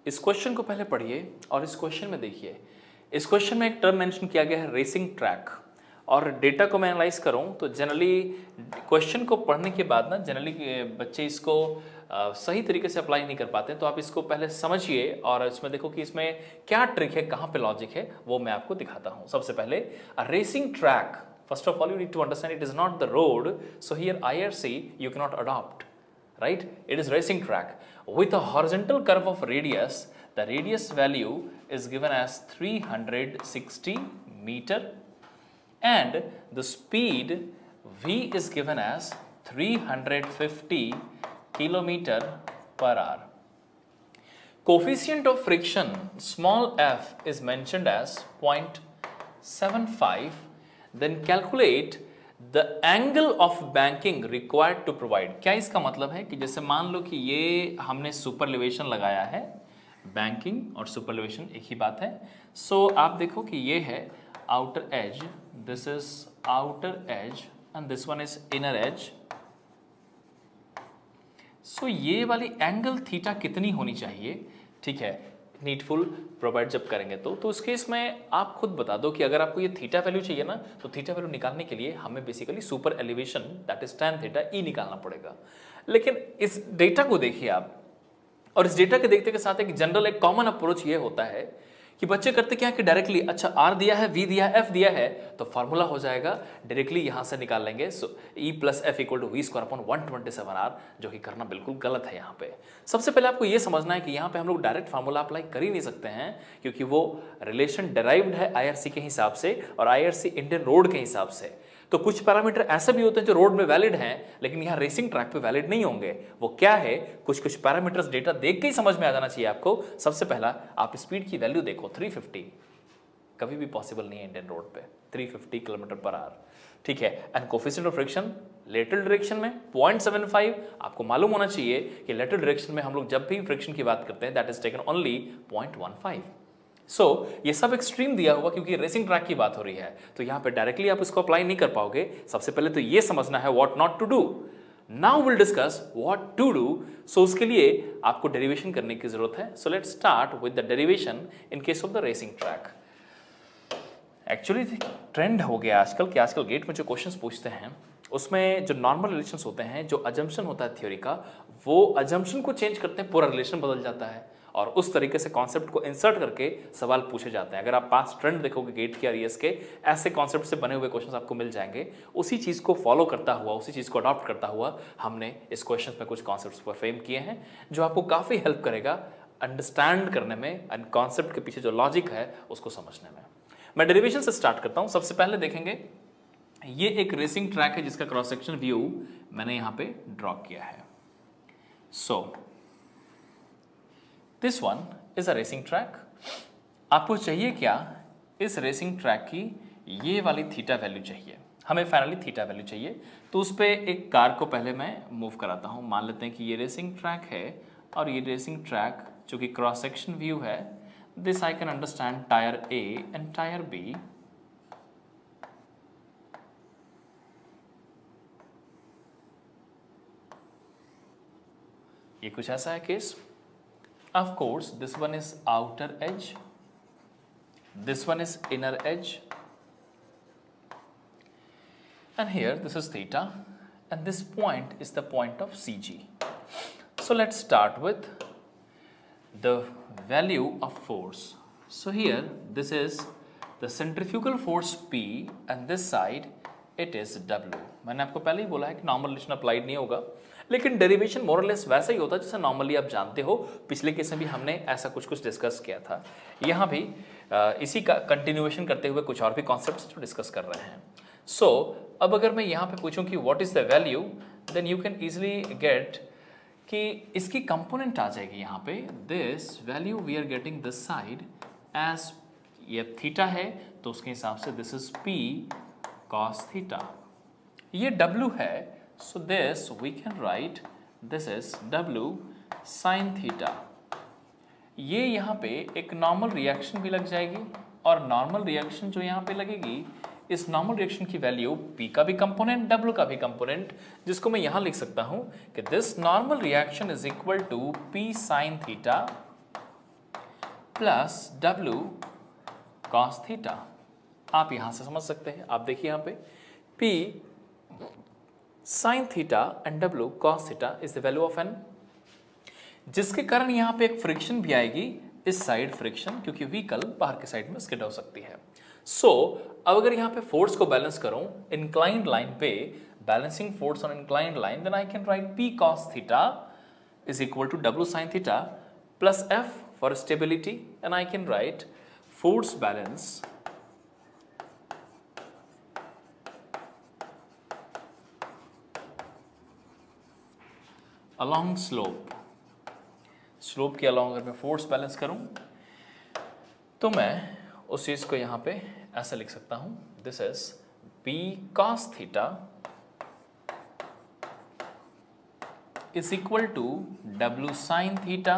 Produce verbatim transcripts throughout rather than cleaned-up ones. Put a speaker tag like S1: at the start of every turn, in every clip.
S1: इस क्वेश्चन को पहले पढ़िए और इस क्वेश्चन में देखिए। इस क्वेश्चन में एक टर्म मेंशन किया गया है रेसिंग ट्रैक, और डेटा को मैं एनालाइज करूं तो जनरली क्वेश्चन को पढ़ने के बाद ना जनरली बच्चे इसको आ, सही तरीके से अप्लाई नहीं कर पाते हैं। तो आप इसको पहले समझिए और इसमें देखो कि इसमें क्या ट्रिक है, कहाँ पे लॉजिक है, वो मैं आपको दिखाता हूँ। सबसे पहले racing track, first of all you need to understand it is not the road, so here I are see you can not adopt, right? It is racing track with a horizontal curve of radius. The radius value is given as three hundred sixty meter and the speed v is given as three hundred fifty kilometer per hour. Coefficient of friction small f is mentioned as zero point seven five. Then calculate the angle of banking required to provide. क्या इसका मतलब है कि जैसे मान लो कि ये हमने सुपरलिवेशन लगाया है, बैंकिंग और सुपरलिवेशन एक ही बात है। सो so, आप देखो कि ये है outer edge, this is outer edge and this one is inner edge. So ये वाली एंगल थीटा कितनी होनी चाहिए, ठीक है, नीडफुल प्रोवाइड जब करेंगे तो तो उस केस में आप खुद बता दो कि अगर आपको ये थीटा वैल्यू चाहिए ना, तो थीटा वैल्यू निकालने के लिए हमें basically super elevation that is tan theta e निकालना पड़ेगा। लेकिन इस डेटा को देखिए आप, और इस डेटा के देखते के साथ एक जनरल एक कॉमन अप्रोच ये होता है कि बच्चे करते क्या कि डायरेक्टली अच्छा आर दिया है, वी दिया है, एफ दिया है, तो फॉर्मूला हो जाएगा डायरेक्टली यहां से निकाल लेंगे। So e plus f equal to v square upon one twenty seven r, जो कि करना बिल्कुल गलत है। यहाँ पे सबसे पहले आपको ये समझना है कि यहाँ पे हम लोग डायरेक्ट फार्मूला अप्लाई कर ही नहीं सकते हैं, क्योंकि वो रिलेशन डेराइव्ड है आईआरसी के हिसाब से और आईआरसी इंडियन रोड के हिसाब से। तो कुछ पैरामीटर ऐसे भी होते हैं जो रोड में वैलिड हैं, लेकिन यहाँ रेसिंग ट्रैक पे वैलिड नहीं होंगे। वो क्या है, कुछ कुछ पैरामीटर्स डेटा देख के ही समझ में आ जाना चाहिए आपको। सबसे पहला आप स्पीड की वैल्यू देखो, थ्री फिफ्टी कभी भी पॉसिबल नहीं है इंडियन रोड पे, three fifty kilometer per hour, ठीक है। And coefficient of friction lateral direction में पॉइंट सेवन फाइव, आपको मालूम होना चाहिए कि लेटरल डायरेक्शन में हम लोग जब भी फ्रिक्शन की बात करते हैं that is taken only point one five. So so, ये सब एक्सट्रीम दिया हुआ क्योंकि रेसिंग ट्रैक की बात हो रही है, तो यहाँ पे डायरेक्टली आप इसको अप्लाई नहीं कर पाओगे। सबसे पहले तो ये समझना है what not to do. Now will discuss what to do. So उसके लिए आपको डेरिवेशन करने की जरूरत है। So let's start with the derivation in case of the racing track. Actually trend हो गया आजकल कि आजकल गेट में जो क्वेश्चंस पूछते हैं उसमें जो नॉर्मल रिलेशंस होते हैं, जो अजम्पशन होता है थ्योरी का, वो अजम्पशन को चेंज करते हैं, पूरा रिलेशन बदल जाता है और उस तरीके से कॉन्सेप्ट को इंसर्ट करके सवाल पूछे जाते हैं। अगर आप पास्ट ट्रेंड देखोगे गेट के और ईएस के, ऐसे कॉन्सेप्ट से बने हुए क्वेश्चंस आपको मिल जाएंगे। उसी चीज़ को फॉलो करता हुआ, उसी चीज़ को अडॉप्ट करता हुआ हमने इस क्वेश्चन में कुछ कॉन्सेप्ट्स पर फ्रेम किए हैं, जो आपको काफ़ी हेल्प करेगा अंडरस्टैंड करने में एंड कॉन्सेप्ट के पीछे जो लॉजिक है उसको समझने में। मैं डेरिवेशन से स्टार्ट करता हूँ। सबसे पहले देखेंगे ये एक रेसिंग ट्रैक है जिसका क्रॉस सेक्शन व्यू मैंने यहाँ पे ड्रॉ किया है। So this one is a racing track. आपको चाहिए क्या, इस रेसिंग ट्रैक की ये वाली थीटा वैल्यू चाहिए, हमें फाइनली थीटा वैल्यू चाहिए। तो उस पर एक कार को पहले मैं मूव कराता हूँ। मान लेते हैं कि ये रेसिंग ट्रैक है और ये रेसिंग ट्रैक जो कि क्रॉस सेक्शन व्यू है, this I can understand tyre A and tyre B. ये कुछ ऐसा है case. Of course, this one is outer edge, this one is inner edge, and here this is theta, and this point is the point of C G. So let's start with the value of force. So here this is the centrifugal force P, and this side it is W. मैंने आपको पहले ही बोला है कि normal relation applied नहीं होगा, लेकिन derivation मोरलेस वैसा ही होता है जैसे नॉर्मली आप जानते हो। पिछले केस में भी हमने ऐसा कुछ कुछ डिस्कस किया था। यहाँ भी आ, इसी का कंटिन्यूएशन करते हुए कुछ और भी कॉन्सेप्ट्स जो डिस्कस कर रहे हैं। सो so, अब अगर मैं यहाँ पे पूछूं कि what is the value, then you can easily get कि इसकी कंपोनेंट आ जाएगी यहाँ पे। This value we are getting this side as ये थीटा है, तो उसके हिसाब से this is P cos theta. ये W है, so this we can write this is W sin theta। ये यहाँ पे एक नॉर्मल रिएक्शन भी लग जाएगी और नॉर्मल रिएक्शन जो यहाँ पे लगेगी, इस नॉर्मल रिएक्शन की वैल्यू P का भी कंपोनेंट, W का भी कंपोनेंट, जिसको मैं यहाँ लिख सकता हूँ कि this normal reaction is equal to P sin theta plus W cos theta. आप यहां से समझ सकते हैं, आप देखिए यहां पे P sin theta and W cos theta is the value of n, जिसके कारण यहां पे एक फ्रिक्शन भी आएगी, इस साइड फ्रिक्शन, क्योंकि व्हीकल बाहर के साइड में स्किड हो सकती है। सो so, अब अगर यहां पे फोर्स को बैलेंस करूं इंक्लाइंड लाइन पे, balancing force on inclined line, then I can write P cos theta is equal to W sin theta plus F for stability, and I can write force balance along slope। Slope के along अगर मैं force balance करूं तो मैं उस चीज को यहां पे ऐसा लिख सकता हूं, this is P cos theta is equal to W sin theta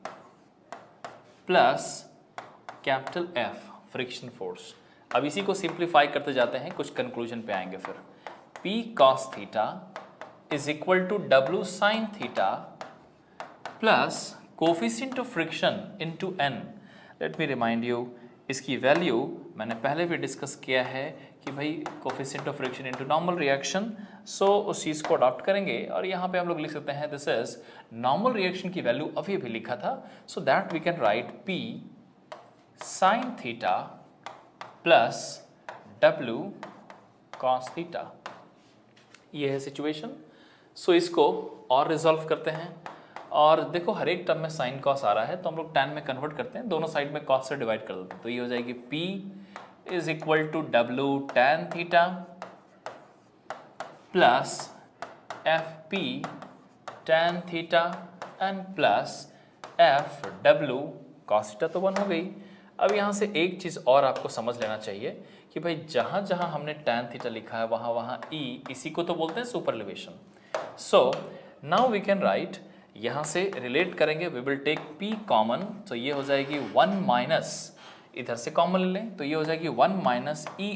S1: plus capital F friction force. अब इसी को सिंप्लीफाई करते जाते हैं, कुछ कंक्लूजन पे आएंगे फिर। P cos theta is equal to W sin theta plus coefficient of friction into n। Let me remind you, इसकी वैल्यू मैंने पहले भी डिस्कस किया है कि भाई coefficient of friction into normal reaction, so उस चीज़ को अडॉप्ट करेंगे और यहाँ पे हम लोग लिख सकते हैं दिस इज नॉर्मल रिएक्शन की वैल्यू अभी भी लिखा था, so that we can write P sin theta plus W cos theta. ये है सिचुएशन। सो इसको और रिजॉल्व करते हैं, और देखो हर एक टर्म में साइन कॉस आ रहा है तो हम लोग tan में कन्वर्ट करते हैं, दोनों साइड में कॉस से डिवाइड कर देते हैं, तो ये हो जाएगी P is equal to W tan theta plus F P tan theta and plus F W cos theta, तो वन हो गई। अब यहाँ से एक चीज़ और आपको समझ लेना चाहिए कि भाई जहाँ जहाँ हमने tan थीटा लिखा है वहाँ वहाँ E, इसी को तो बोलते हैं superelevation. So now we can write, यहाँ से रिलेट करेंगे, we will take P common, तो ये हो जाएगी वन माइनस, इधर से कॉमन ले लें तो ये हो जाएगी one minus e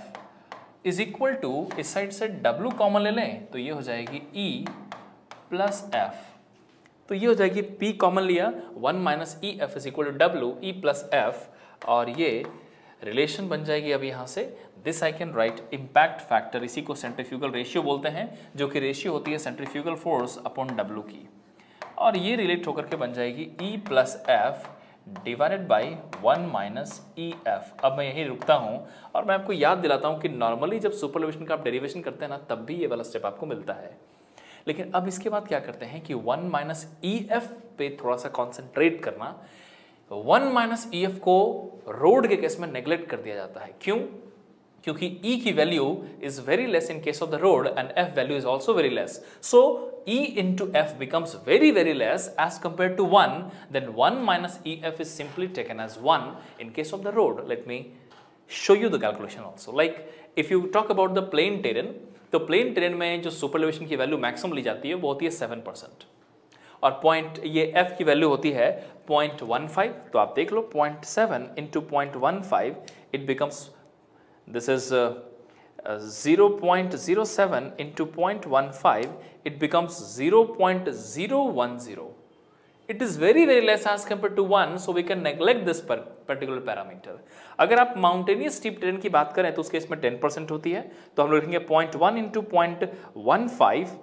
S1: f is equal to, इस साइड से W कॉमन ले लें तो ये हो जाएगी E प्लस एफ, तो ये हो जाएगी P कॉमन लिया, one minus e f is equal to W e plus f, और ये रिलेशन बन जाएगी अब यहाँ से, this I can write impact factor, इसी को सेंट्रीफ्यूगल रेशियो बोलते हैं, जो कि रेशियो होती है सेंट्रीफ्यूगल फोर्स अपॉन W की, और ये रिलेट होकर के बन जाएगी E plus f divided by one minus e f. अब मैं यही रुकता हूँ और मैं आपको याद दिलाता हूँ कि नॉर्मली जब सुपरलिवेशन का आप डेरिवेशन करते हैं ना, तब भी ये वाला स्टेप आपको मिलता है, लेकिन अब इसके बाद क्या करते हैं कि वन माइनस ई एफ पे थोड़ा सा कॉन्सेंट्रेट करना। वन माइनस ई एफ को रोड के केस में नेग्लेक्ट कर दिया जाता है, क्यों? क्योंकि E की value is very less in case of the road and F value is also very less, so E into F becomes very very less as compared to one, then one minus E F is simply taken as one in case of the road. Let me show you the calculation also. Like if you talk about the plain terrain, तो plain terrain में जो सुपरलिवेशन की value maximum ली जाती है वो होती है seven percent, और पॉइंट ये F की वैल्यू होती है पॉइंट वन फाइव, तो आप देख लो point seven into point one five, it becomes this is uh, uh, zero point zero seven into zero point one five, it becomes zero point zero one zero. It is very very less as compared to one, so we can neglect this per particular parameter. अगर आप mountainous steep terrain की बात करें तो उसके इसमें ten percent होती है, तो हम लोग लिखेंगे zero point one into zero point one five,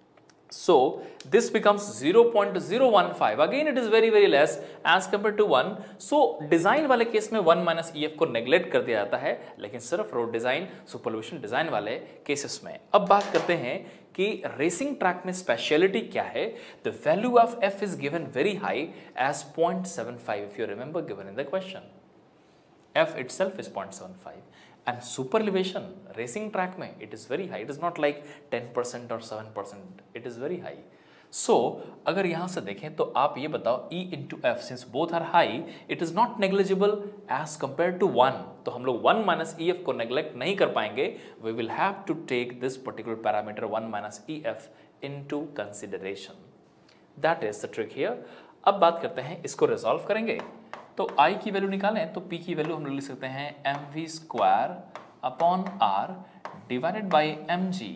S1: so this becomes zero point zero one five. Again it is very very less as compared to one, so design वाले केस में one minus e f को neglect कर दिया जाता है, लेकिन सिर्फ road design superelevation design वाले केसेस में। अब बात करते हैं कि रेसिंग ट्रैक में स्पेशलिटी क्या है। The value of f is given very high as zero point seven five, if you remember given in the question. F itself is zero point seven five. And superelevation racing track में it is very high, it is not like ten percent or seven percent, it is very high. So अगर यहाँ से देखें तो आप ये बताओ E into F since both are high, it is not negligible as compared to one, तो हम लोग one minus E F को neglect नहीं कर पाएंगे, we will have to take this particular parameter one minus E F into consideration. That is the trick here. अब बात करते हैं, इसको रिजॉल्व करेंगे तो I की वैल्यू निकालें तो P की वैल्यू हम लोग लिख सकते हैं m v square upon r divided by m g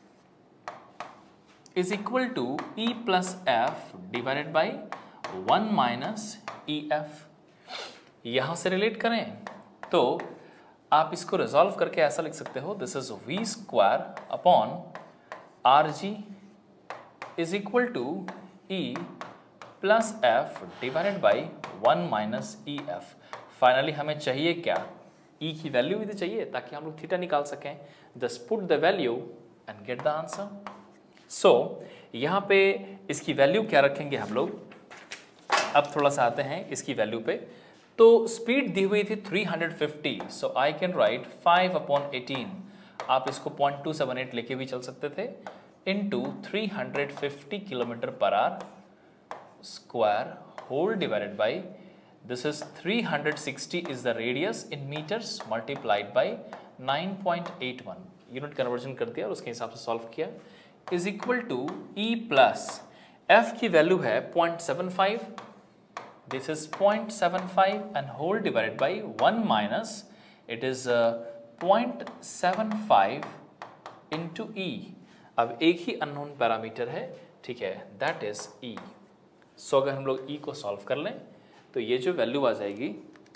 S1: is equal to E plus f divided by one minus e f. यहाँ से रिलेट करें तो आप इसको रिजॉल्व करके ऐसा लिख सकते हो, this is v square upon r g is equal to e plus f divided by one minus e f. Finally हमें चाहिए क्या, ई की वैल्यू भी तो चाहिए ताकि हम लोग थीटा निकाल सकें। Just put the value and get the answer. So यहाँ पे इसकी वैल्यू क्या रखेंगे हम लोग, अब थोड़ा सा आते हैं इसकी वैल्यू पे। तो स्पीड दी हुई थी three hundred fifty, so I can write five upon eighteen. आप इसको पॉइंट टू सेवन एट लेके भी चल सकते थे, into three hundred fifty kilometer per hour square whole divided by this is three hundred sixty is the radius in meters multiplied by nine point eight one, unit conversion कर दिया और उसके हिसाब से सॉल्व किया, is equal to e plus f की value है point seven five, this is point seven five and whole divided by one minus it is point seven five into e. अब एक ही अननोन पैरामीटर है, ठीक है, that is ई। सो अगर हम लोग ई को सॉल्व कर लें तो ये जो वैल्यू आ जाएगी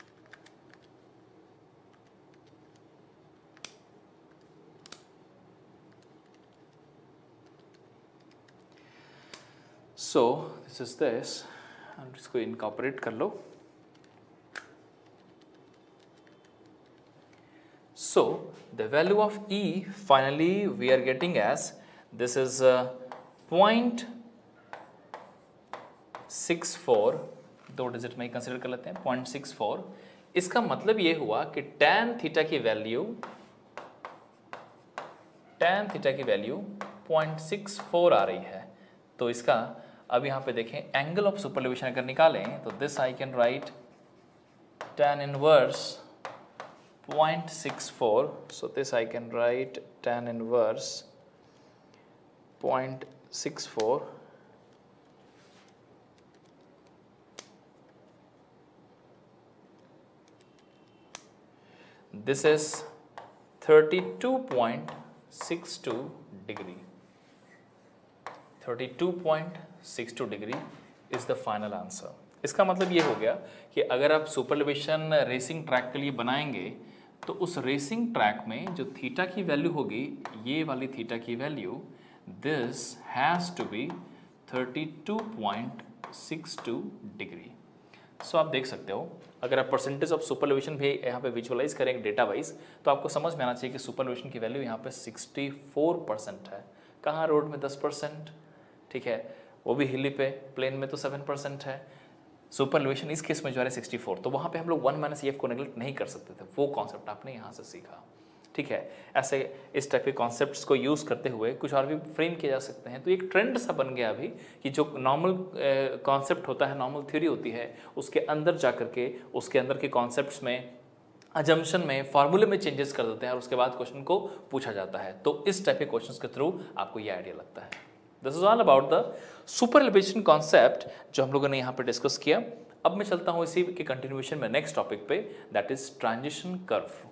S1: सो दिस इज दिस, हम इसको इनकॉर्पोरेट कर लो। So the value of e finally we are getting as this is point six four, दो डिजिट में ही कंसिडर कर लेते हैं, पॉइंट सिक्स फोर। इसका मतलब ये हुआ कि tan थीटा की वैल्यू tan थीटा की वैल्यू पॉइंट सिक्स फोर आ रही है। तो इसका अब यहाँ पे देखें एंगल ऑफ सुपरएलिवेशन अगर निकालें तो this I can write tan inverse point six four, so this I can write tan inverse point six four this is thirty-two point six two degree, thirty-two point six two degree is the final answer। इसका मतलब ये हो गया कि अगर आप सुपरएलिवेशन racing track के लिए बनाएंगे तो उस रेसिंग ट्रैक में जो थीटा की वैल्यू होगी, ये वाली थीटा की value, this has to be thirty two point six two degree. सो आप देख सकते हो अगर आप परसेंटेज ऑफ सुपरएलिवेशन भी यहाँ पे विजुअलाइज करेंगे डेटा वाइज तो आपको समझ में आना चाहिए कि सुपरएलिवेशन की वैल्यू यहाँ पे सिक्सटी फोर परसेंट है। कहाँ रोड में टेन परसेंट, ठीक है, वो भी हिली पे, प्लेन में तो सेवन परसेंट है। सुपरएलिवेशन इस केस में जो है सिक्सटी फोर, तो वहाँ पे हम लोग वन माइनस एफ को नेगलेक्ट नहीं कर सकते थे। वो कॉन्सेप्ट आपने यहाँ से सीखा, ठीक है। ऐसे इस टाइप के कॉन्सेप्ट्स को यूज़ करते हुए कुछ और भी फ्रेम किए जा सकते हैं। तो एक ट्रेंड सा बन गया अभी कि जो नॉर्मल कॉन्सेप्ट होता है, नॉर्मल थ्योरी होती है, उसके अंदर जा कर के उसके अंदर के कॉन्सेप्ट्स में, अजम्पशन में, फार्मूले में चेंजेस कर देते हैं और उसके बाद क्वेश्चन को पूछा जाता है। तो इस टाइप के क्वेश्चन के थ्रू आपको ये आइडिया लगता है। This is all about the superelevation concept जो हम लोगों ने यहाँ पर डिस्कस किया। अब मैं चलता हूँ इसी के कंटिन्यूएशन में नेक्स्ट टॉपिक पे, दैट इज ट्रांजिशन कर्व।